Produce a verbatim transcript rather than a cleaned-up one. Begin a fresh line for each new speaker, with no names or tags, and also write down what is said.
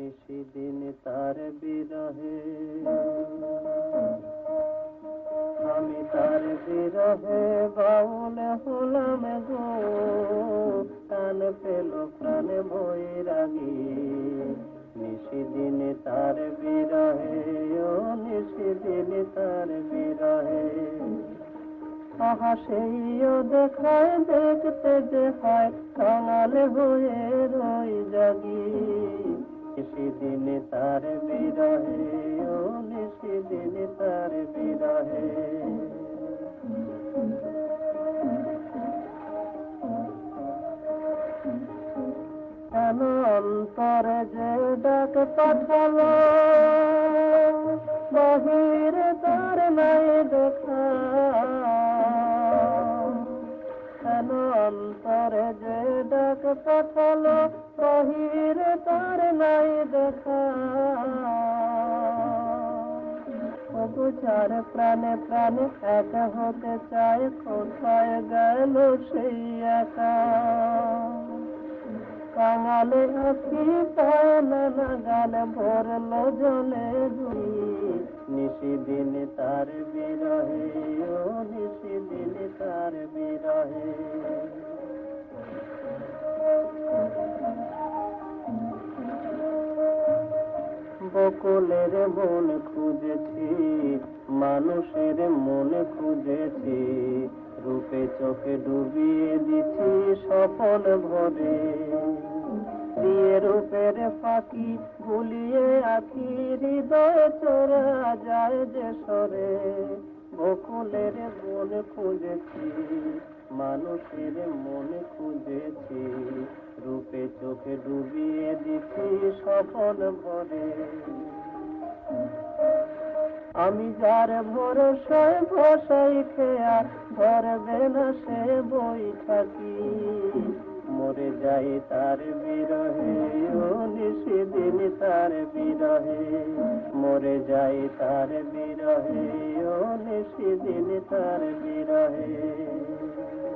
নিশিদিন তার বিরহে আমি তার বিরহে বাউল হলাম গো প্রাণ পেল প্রাণ বৈরাগী নিশিদিন তার বিরহে ও নিশিদিন তার বিরহে আহা সেইও দেখায় দেখতে যে হয় কাঙাল হয়ে রই জাগি নিশিদিন তার বিরহে ও নিশিদিন তার বিরহে কেন অন্তরে যে ডাক পাঠালো বাহিরে তার নাই দেখা কেন অন্তরে যে ডাক পাঠালো বাহিরে তার নাই দেখা চার প্রাণে প্রাণে এক হতে চায় কোথায় গেল সেই একা কাঙালে আঁকি পায় না গান ভরল জলে দুই নিশিদিন তার বিরহে ও নিশিদিন তার বিরহে বকুলের মন খুঁজেছি মানুষের মন খুঁজেছি রূপে চোখে ডুবিয়ে দিছি স্বপন ভরে দিয়ে রূপের ফাঁকি ভুলিয়ে আঁকি হৃদয় চোরা যায় যে সরে বকুলের মন খুঁজেছি মানুষের মন খুঁজেছি রূপে চোখে ডুবিয়ে দিছি স্বপন ভরে আমি যার ভরসায় বসাই খেয়া ধরবে না সে বই থাকি মরে যাই তার বিরহে ও নিশিদিন তার বিরহে মরে যাই তার বিরহে ও নিশিদিন তার বিরহে